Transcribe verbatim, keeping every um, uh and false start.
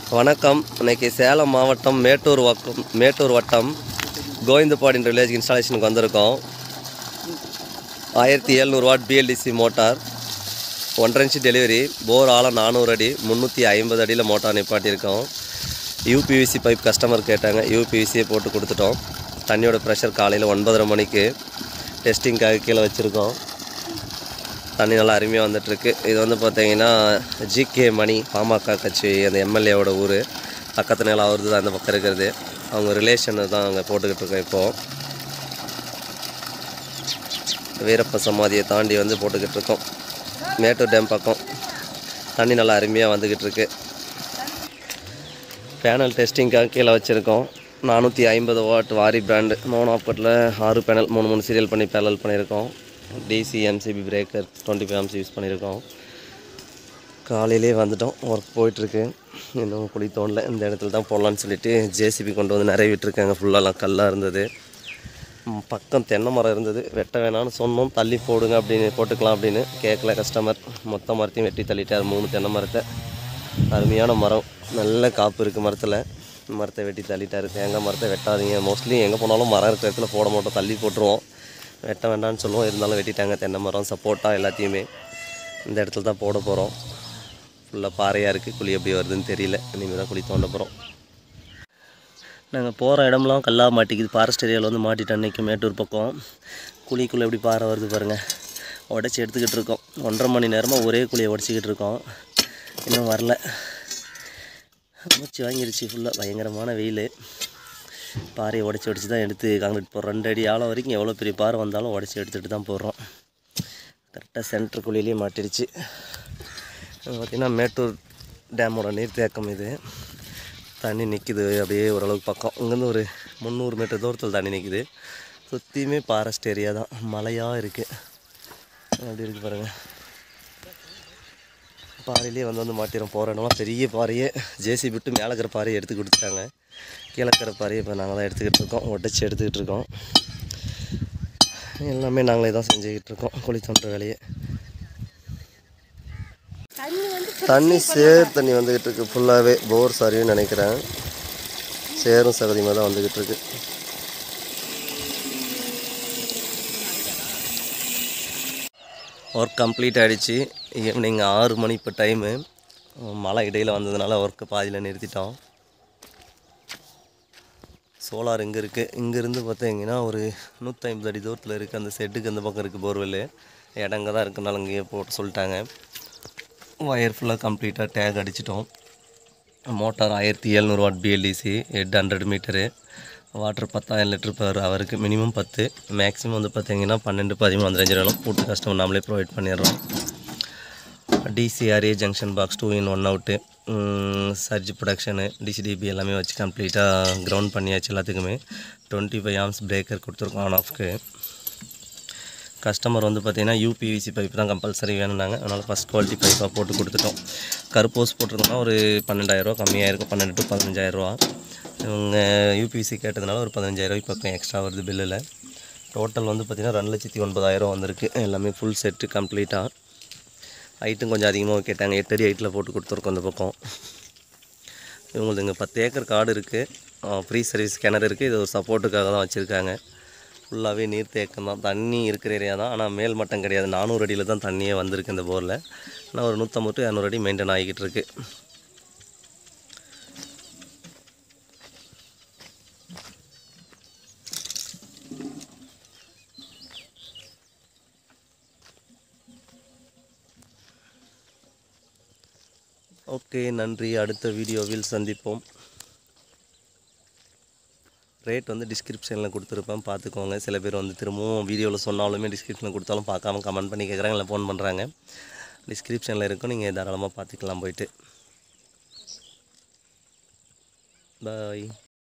வணக்கம். இன்னைக்கு சேலம் மாவட்டம் மேட்டூர் வட்டம் மேட்டூர் வட்டம் கோவிந்தபாடின்ற வில்லேஜ் இன்ஸ்டாலேஷனுக்கு வந்திருக்கோம். ஆயிரத்தி எழுநூறு வாட் பிஎல்டிசி மோட்டார், ஒன்றரை இன்ச்சு டெலிவரி, போர் ஆழம் நானூறு அடி, முந்நூற்றி ஐம்பது அடியில் மோட்டார் நிப்பாட்டியிருக்கோம். யூபிவிசி பைப் கஸ்டமர் கேட்டாங்க, யூபிவிசியை போட்டு கொடுத்துட்டோம். தண்ணியோட ப்ரெஷர் காலையில் ஒன்பதரை மணிக்கு டெஸ்டிங்காக கீழே வச்சுருக்கோம். தண்ணி நல்லா அருமையாக வந்துட்டுருக்கு. இது வந்து பார்த்திங்கன்னா ஜிகே மணி பாமக கட்சி அந்த எம்எல்ஏவோட ஊர் பக்கத்து நிலம் அவருது தான் அந்த பக்கம் இருக்கிறது. அவங்க ரிலேஷன் தான் அங்கே போட்டுக்கிட்டு இருக்கோம். இப்போது வீரப்ப சமாதியை தாண்டி வந்து போட்டுக்கிட்டு இருக்கோம். மேட்டூர் டேம் பக்கம் தண்ணி நல்லா அருமையாக வந்துக்கிட்டு இருக்கு. பேனல் டெஸ்டிங்காக கீழே வச்சுருக்கோம். நானூற்றி ஐம்பது வாட் வாரி பிராண்டு மோனோ ஆப்கட்டில் ஆறு பேனல் மூணு மூணு சீரியல் பண்ணி பேனல் பண்ணியிருக்கோம். DC MCB breaker twenty five amps use பண்ணியிருக்கோம். காலையிலே வந்துட்டோம். ஒர்க் போயிட்டுருக்கு. இன்னும் குழி தோண்டல. இந்த இடத்துல தான் போடலான்னு சொல்லிட்டு ஜேசிபி கொண்டு வந்து நிறைய விட்டுருக்காங்க. ஃபுல்லாலாம் கல்லாக இருந்தது. பக்கம் தென்னை மரம் இருந்தது. வெட்ட வேணான்னு சொன்னோம். தள்ளி போடுங்க அப்படின்னு, போட்டுக்கலாம் அப்படின்னு கேட்கல கஸ்டமர். மொத்த மரத்தையும் வெட்டி தள்ளிட்டார். மூணு தென்னை மரத்தை. அருமையான மரம், நல்ல காப்பு இருக்குது மரத்தில். மரத்தை வெட்டி தள்ளிட்டார். தேங்காய் மரத்தை வெட்டாதீங்க. மோஸ்ட்லி எங்கே போனாலும் மரம் இருக்கிற இடத்துல போட மாட்டோம், தள்ளி போட்டுருவோம். வெட்ட வேண்டாம்னு சொல்லுவோம், இருந்தாலும் வெட்டிட்டாங்க. தென்னை மரம், சப்போட்டா எல்லாத்தையுமே இந்த இடத்துல தான் போட போகிறோம். ஃபுல்லாக பாறையாக இருக்குது. குழி எப்படி வருதுன்னு தெரியல. இனிமேல் தான் குழி தோண்ட போகிறோம். நாங்கள் போகிற இடம்லாம் கல்லாக மாட்டிக்குது. ஃபாரஸ்ட் ஏரியாவில் வந்து மாட்டிட்டோம். அன்றைக்கி மேட்டூர் பக்கம் குழிக்குள்ளே எப்படி பாறை வருது பாருங்கள். உடச்சி எடுத்துக்கிட்டு இருக்கோம். ஒன்றரை மணி நேரமாக ஒரே குழியை உடச்சிக்கிட்டு இருக்கோம். இன்னும் வரல. மூச்சு வாங்கிருச்சு. ஃபுல்லாக பயங்கரமான வெயில். பாறையை உடச்சி உடச்சி தான் எடுத்து காங்கிரீட் போடுறோம். ரெண்டு அடி ஆழம் வரைக்கும் எவ்வளோ பெரிய பாறை வந்தாலும் உடச்சி எடுத்துகிட்டு தான் போடுறோம். கரெக்டாக சென்ட்ரு குழியிலேயே மாட்டிடுச்சு. பார்த்திங்கன்னா மேட்டூர் டேமோட நீர்த்தேக்கம் இது. தண்ணி நிற்கிது அப்படியே ஓரளவுக்கு பக்கம். இங்கேருந்து ஒரு முந்நூறு மீட்டர் தூரத்தில் தண்ணி நிற்கிது. சுற்றியுமே ஃபாரஸ்ட் ஏரியா தான், மலையாக இருக்குது. அப்படி இருக்குது பாருங்கள். பாறையிலே வந்து வந்து மாட்டிடும். போகிற இடம்லாம் பெரிய பாறையே ஜேசி விட்டு மேலே இருக்கிற பாறையை எடுத்து கொடுத்துட்டாங்க. கீழே இருக்கிற பாறையை இப்போ நாங்கள் தான் எடுத்துக்கிட்டு இருக்கோம். உடச்சி எடுத்துக்கிட்டு இருக்கோம். எல்லாமே நாங்களே தான் செஞ்சுக்கிட்டு இருக்கோம். குழி தோன்ற வேலையை. தண்ணி சேர் தண்ணி வந்துக்கிட்டு இருக்குது. ஃபுல்லாகவே போர் சரின்னு நினைக்கிறேன். சேரும் சகதியமாக தான் வந்துக்கிட்டு இருக்கு. ஒர்க் கம்ப்ளீட் ஆகிடுச்சு. ஈவினிங் ஆறு மணி இப்போ டைமு. மழை இடையில் வந்ததுனால ஒர்க்கு பாதியில் நிறுத்திட்டோம். சோலார் இங்கே இருக்குது. இங்கேருந்து பார்த்தீங்கன்னா ஒரு நூற்றி ஐம்பது அடி தூரத்தில் இருக்குது. அந்த செட்டுக்கு அந்த பக்கம் இருக்குது போர்வெல். இடங்க தான் இருக்குனால இங்கேயே போட்டு சொல்லிட்டாங்க. ஒயர் ஃபுல்லாக கம்ப்ளீட்டாக டேக் அடிச்சிட்டோம். மோட்டார் ஆயிரத்தி எழுநூறு வாட் பிஎல்டிசி, எட்டு ஹண்ட்ரட் மீட்டரு. வாட்டர் பத்தாயிரம் லிட்டர் பர் ஹவருக்கு, மினிமம் பத்து, மேக்ஸிமம் வந்து பார்த்திங்கன்னா பன்னெண்டு பதிமூணு அந்த ரேஞ்சில் வேணும். பூட்டு கஸ்டமர் நாமளே ப்ரொவைட் பண்ணிடுறோம். DCRA junction box two in one out, surge protection, DCDB எல்லாமே வச்சு கம்ப்ளீட்டாக கிரவுண்ட் பண்ணியாச்சு. எல்லாத்துக்குமே டுவெண்ட்டி ஃபைவ் ஆம்ஸ் பிரேக்கர் கொடுத்துருக்கோம் ஆன் ஆஃப்க்கு. கஸ்டமர் வந்து பார்த்திங்கன்னா யூபிவிசி பைப் தான் கம்பல்சரி வேணும்னாங்க. அதனால் ஃபஸ்ட் குவாலிட்டி பைப்பாக போட்டு கொடுத்துட்டோம். கருப்போஸ் போட்டிருந்தோம்னா ஒரு பன்னெண்டாயிரரூவா கம்மியாக இருக்கும். பன்னெண்டு டு பதினஞ்சாயிரரூவா. இவங்க யூபிவிசி கேட்டதுனால ஒரு பதினஞ்சாயிரரூவாய்க்கு பக்கம் எக்ஸ்ட்ரா வருது பில்லில். டோட்டல் வந்து பார்த்திங்கன்னா ரெண்டு லட்சத்தி ஒன்பதாயிரம் வந்திருக்கு. எல்லாமே ஃபுல் செட்டு கம்ப்ளீட்டாக. ஹைட்டும் கொஞ்சம் அதிகமாக கேட்டாங்க. எட்டு அடி ஹைட்டில் போட்டு கொடுத்துருக்கோம் அந்த பக்கம். இவங்களுக்கு இங்கே பத்து ஏக்கர் காடு இருக்குது. ஃப்ரீ சர்வீஸ் கிணறு இருக்குது. இது ஒரு சப்போர்ட்டுக்காக தான் வச்சுருக்காங்க. ஃபுல்லாகவே நீர் தேக்கம் தான். தண்ணி இருக்கிற ஏரியா தான், ஆனால் மேல் மட்டம் கிடையாது. நானூறு அடியில் தான் தண்ணியே வந்திருக்கு இந்த போரில். ஆனால் ஒரு நூற்றம்பது டு இரநூறு அடி மெயின்டைன் ஆகிக்கிட்டு இருக்கு. ஓகே, நன்றி. அடுத்த வீடியோவில் சந்திப்போம். ரேட் வந்து டிஸ்கிரிப்ஷனில் கொடுத்துருப்பேன், பார்த்துக்கோங்க. சில பேர் வந்து திரும்பவும் வீடியோவில் சொன்னாலுமே டிஸ்கிரிப்ஷனில் கொடுத்தாலும் பார்க்காம கமெண்ட் பண்ணி கேட்குறாங்க, இல்லை ஃபோன் பண்ணுறாங்க. டிஸ்கிரிப்ஷனில் இருக்கும், நீங்கள் தாராளமாக பார்த்துக்கலாம் போயிட்டு. பாய்.